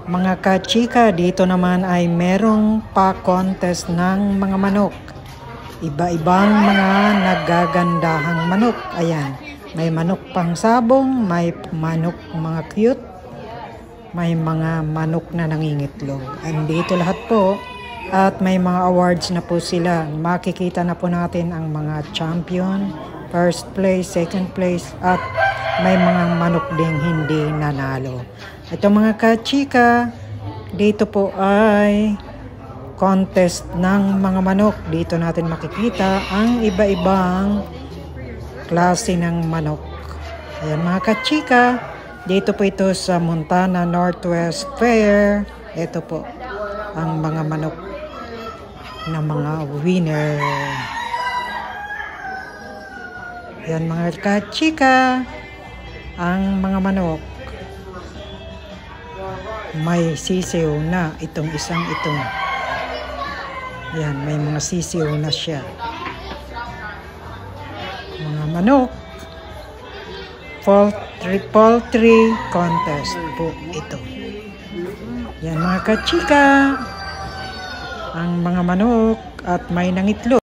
Mga kachika, dito naman ay merong pa-contest ng mga manok. Iba-ibang mga nagagandahang manok. Ayan, may manok pang sabong, may manok mga cute, may mga manok na nangingitlog. Andito lahat po at may mga awards na po sila. Makikita na po natin ang mga champion, first place, second place at may mga manok ding hindi nanalo. Ito mga kachika, dito po ay contest ng mga manok. Dito natin makikita ang iba-ibang klase ng manok. Ayan mga kachika, dito po ito sa Montana Northwest Fair. Ito po ang mga manok na mga winner. Ayan mga kachika, ang mga manok. May sisiw na itong isang ito. Yan, may mga sisiw na siya. Mga manok. Poultry contest po ito. Yan mga kachika. Ang mga manok at may nangitlog.